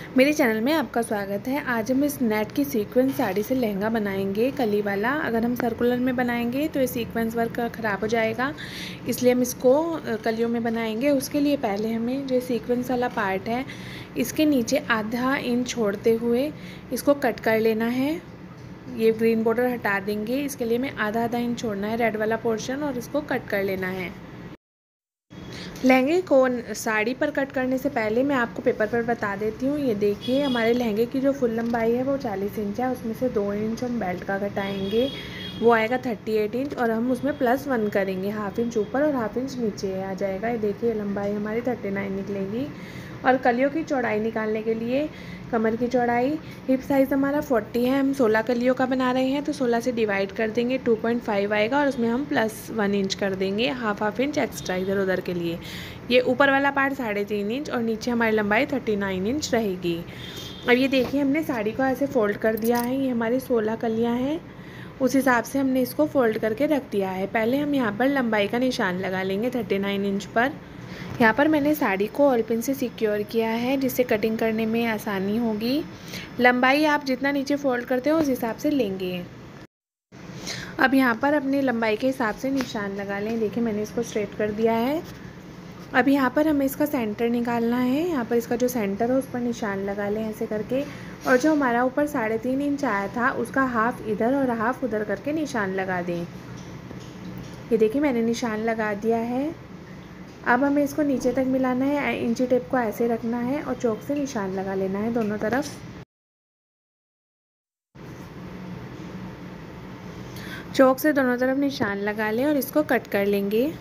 मेरे चैनल में आपका स्वागत है। आज हम इस नेट की सीक्वेंस साड़ी से लहंगा बनाएंगे, कली वाला। अगर हम सर्कुलर में बनाएंगे तो ये सीक्वेंस वर्क ख़राब हो जाएगा, इसलिए हम इसको कलियों में बनाएंगे। उसके लिए पहले हमें जो सीक्वेंस वाला पार्ट है, इसके नीचे आधा इंच छोड़ते हुए इसको कट कर लेना है। ये ग्रीन बॉर्डर हटा देंगे, इसके लिए हमें आधा इंच छोड़ना है रेड वाला पोर्शन और इसको कट कर लेना है। लहंगे को साड़ी पर कट करने से पहले मैं आपको पेपर पर बता देती हूँ। ये देखिए, हमारे लहंगे की जो फुल लंबाई है वो 40 इंच है। उसमें से 2 इंच हम बेल्ट का घटाएंगे, वो आएगा 38 इंच, और हम उसमें +1 करेंगे। हाफ इंच ऊपर और हाफ इंच नीचे आ जाएगा। ये देखिए, लंबाई हमारी 39 निकलेगी। और कलियों की चौड़ाई निकालने के लिए कमर की चौड़ाई, हिप साइज़ हमारा 40 है। हम 16 कलियों का बना रहे हैं तो 16 से डिवाइड कर देंगे, 2.5 आएगा, और उसमें हम +1 इंच कर देंगे, हाफ इंच एक्स्ट्रा इधर उधर के लिए। ये ऊपर वाला पार्ट 3.5 इंच और नीचे हमारी लंबाई 39 इंच रहेगी। अब ये देखिए, हमने साड़ी को ऐसे फोल्ड कर दिया है। ये हमारी 16 कलियाँ हैं, उस हिसाब से हमने इसको फोल्ड करके रख दिया है। पहले हम यहाँ पर लंबाई का निशान लगा लेंगे 39 इंच पर। यहाँ पर मैंने साड़ी को ऑल पिन से सिक्योर किया है, जिससे कटिंग करने में आसानी होगी। लंबाई आप जितना नीचे फोल्ड करते हो उस हिसाब से लेंगे। अब यहाँ पर अपनी लंबाई के हिसाब से निशान लगा लें। देखिए, मैंने इसको स्ट्रेट कर दिया है। अब यहाँ पर हमें इसका सेंटर निकालना है। यहाँ पर इसका जो सेंटर है उस पर निशान लगा लें ऐसे करके, और जो हमारा ऊपर 3.5 इंच आया था उसका हाफ इधर और हाफ उधर करके निशान लगा दें। ये देखिए, मैंने निशान लगा दिया है। अब हमें इसको नीचे तक मिलाना है। इंची टेप को ऐसे रखना है और चौक से निशान लगा लेना है दोनों तरफ। चौक से दोनों तरफ निशान लगा लें और इसको कट कर लेंगे।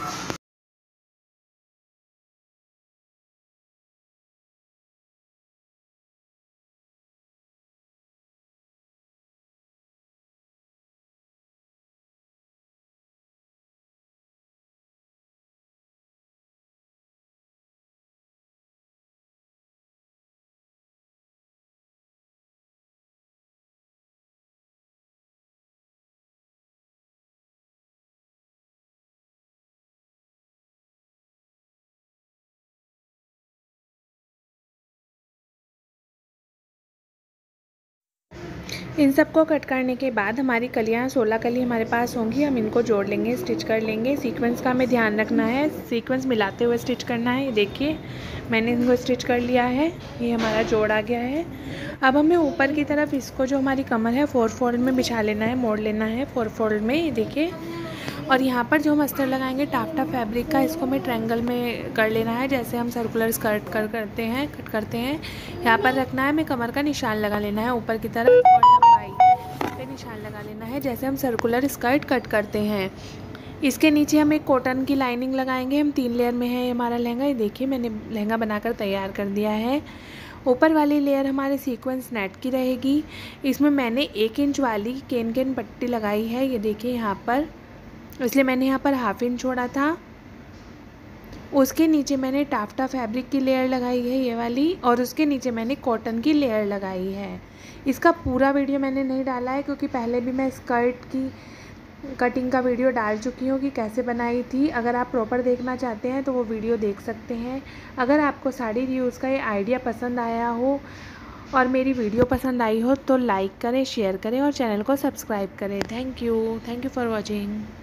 इन सबको कट करने के बाद हमारी कलियाँ 16 कली हमारे पास होंगी। हम इनको जोड़ लेंगे, स्टिच कर लेंगे। सीक्वेंस का हमें ध्यान रखना है, सीक्वेंस मिलाते हुए स्टिच करना है। ये देखिए, मैंने इनको स्टिच कर लिया है, ये हमारा जोड़ आ गया है। अब हमें ऊपर की तरफ इसको जो हमारी कमर है 4 फोल्ड में बिछा लेना है, मोड़ लेना है 4 फोल्ड में। ये देखिए, और यहाँ पर जो हम अस्तर लगाएंगे टाफ्टा फैब्रिक का, इसको हमें ट्रायंगल में कर लेना है, जैसे हम सर्कुलर स्कर्ट कट करते हैं। यहाँ पर रखना है, हमें कमर का निशान लगा लेना है ऊपर की तरफ, और लंबाई पे निशान लगा लेना है जैसे हम सर्कुलर स्कर्ट कट करते हैं। इसके नीचे हम एक कॉटन की लाइनिंग लगाएंगे। हम 3 लेयर में है हमारा लहंगा। ये देखिए, मैंने लहंगा बनाकर तैयार कर दिया है। ऊपर वाली लेयर हमारे सीक्वेंस नेट की रहेगी। इसमें मैंने 1 इंच वाली केन पट्टी लगाई है, ये देखिए यहाँ पर, इसलिए मैंने यहाँ पर हाफ इंच छोड़ा था। उसके नीचे मैंने टाफ्टा फैब्रिक की लेयर लगाई है, ये वाली, और उसके नीचे मैंने कॉटन की लेयर लगाई है। इसका पूरा वीडियो मैंने नहीं डाला है, क्योंकि पहले भी मैं स्कर्ट की कटिंग का वीडियो डाल चुकी हूँ कि कैसे बनाई थी। अगर आप प्रॉपर देखना चाहते हैं तो वो वीडियो देख सकते हैं। अगर आपको साड़ी रीयूज़ का ये आइडिया पसंद आया हो और मेरी वीडियो पसंद आई हो तो लाइक करें, शेयर करें और चैनल को सब्सक्राइब करें। Thank you for watching.